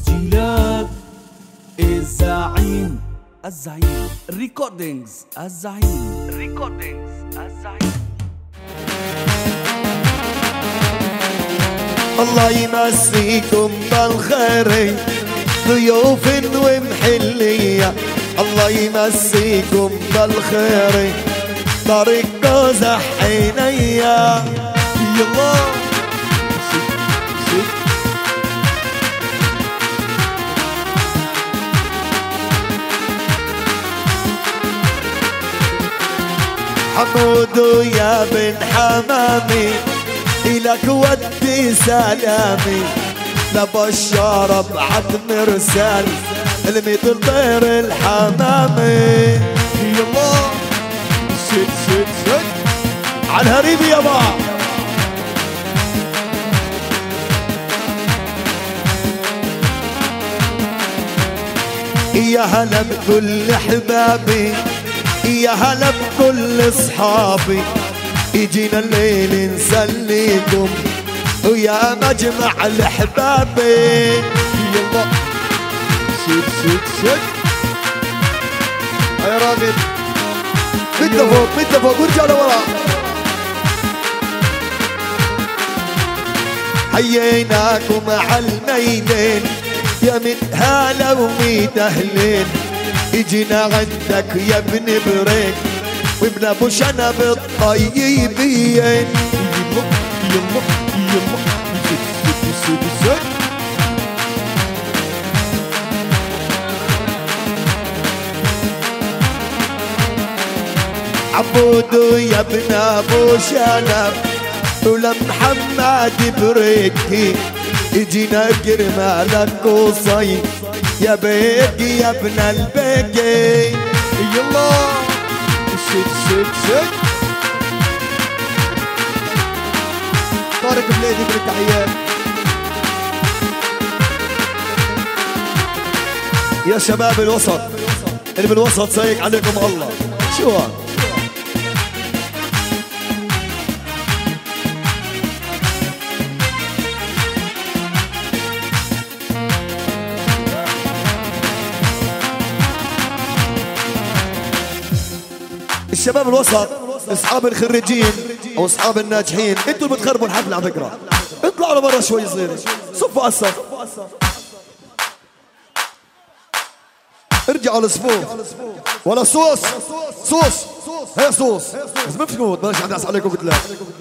يجي لك الزعيم ريكوردينجز الزعيم الله يمسيكم بالخير ضيوف ومحلية، الله يمسيكم بالخير طريق قزح عينيا. يلا حمود يا بن حمامي إلك ودي سلامي، لبشار بعد مرسال المثل طير الحمامي. يلا شد على الهريب يابا. يا هلا بكل احبابي، يا هلا بكل اصحابي، يجينا الليل نسليكم ويا مجمع الاحباب. يلا شد يا راغب مد فوق ورجع لورا. حييناكم على الميدان يا متهالة وميت اهلين، يجينا عندك يا ابن بريك وابن ابو شنب الطيبين. يلا عبودو يا ابن ابو شنب ولمحمد بريكي، يجينا كرمالك قصي يا بيكي يا ابن البيكي. يلا شد طارق بليدي بالتحيات. يا شباب الوسط اللي بالوسط سايق عليكم الله. شو هاد؟ الشباب الوسط اصحاب الخريجين او اصحاب الناجحين، انتوا اللي بتخربوا الحفله على فكره. اطلعوا لبرا شوي صغير، صفوا على الصف، ارجعوا للصفوف. ولا صوص هي صوص بس ما بفهموت، بلاش حد يعص عليكم قلت لك.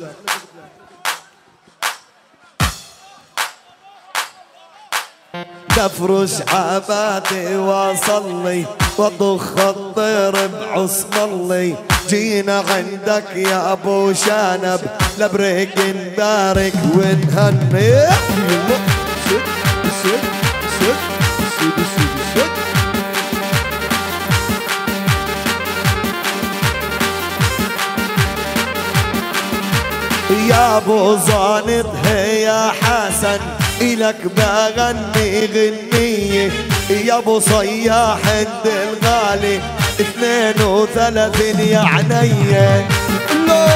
نفرش عبادي واصلي وضخ الطير بعصم الله، جينا عندك يا ابو شنب لبريك نبارك ونهني. شد يا ابو زانط يا حسن إلك بغني غنية، يا ابو صياح الغالي 32 يا عينيا. لا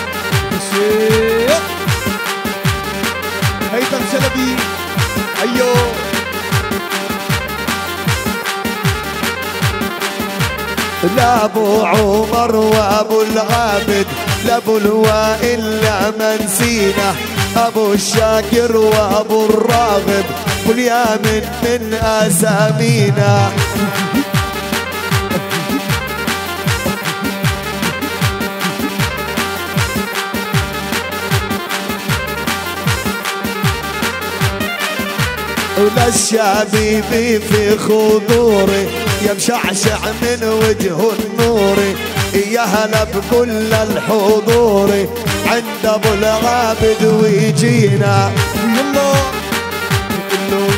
هيثم شلبي ايوه لا ابو عمر وابو العابد لابو الوائل لا منسينا، ابو الشاكر وابو الراغب واليامن من اسامينا. ولا الشبيبي في خضوري يا مشعشع من وجه النور، يا هلا بكل الحضور عند ابو العابد ويجينا. يلا كله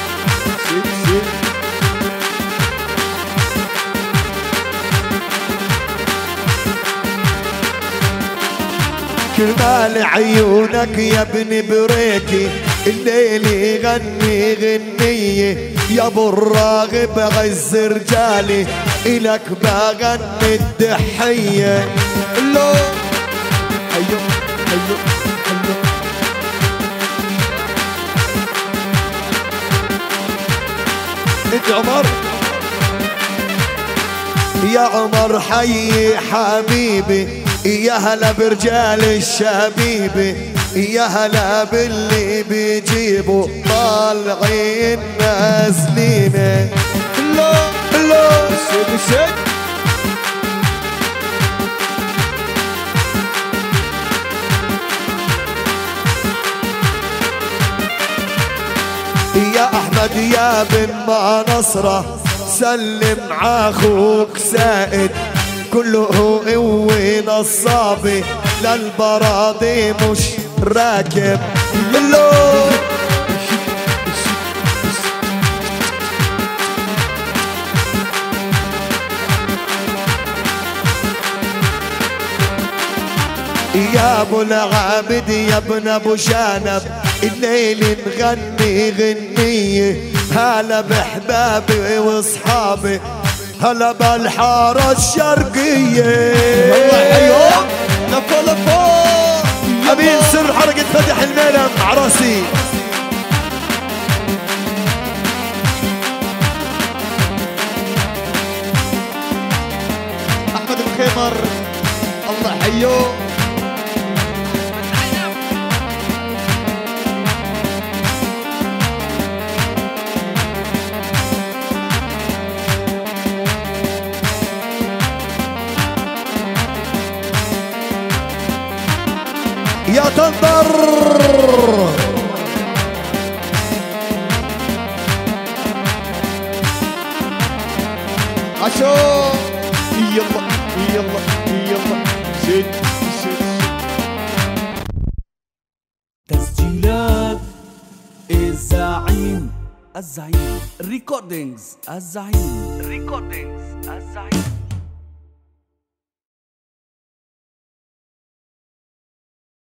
كرمال عيونك يا ابن بريكي الليل يغني غنية، يا ابو الراغب عز رجالي إلك بغني الدحية. لو هيو انت عمر يا عمر حي حبيبي، يا هلا برجال الشبيبي، يا هلا باللي بيجيبوا طالعين نازلين. لا لا شد يا احمد يا بن ما نصره، سلم عاخوك سائد، كله قوي نصابي للبراضي مش راكب. اللو يا ابو العابد يا ابن ابو شانب، الليل نغني غنية، هلا بحبابي واصحابي، هلا بالحارة الشرقية. الله يحييهم لفو لفو. امين سر حركة فتح الميلم عراسي. احمد الخيمر الله يحييه. يا تنظر عشو يلا يلا يلا شد شد. تسجيلات الزعيم، الزعيم ريكوردينجز، الزعيم ريكوردينجز، الزعيم.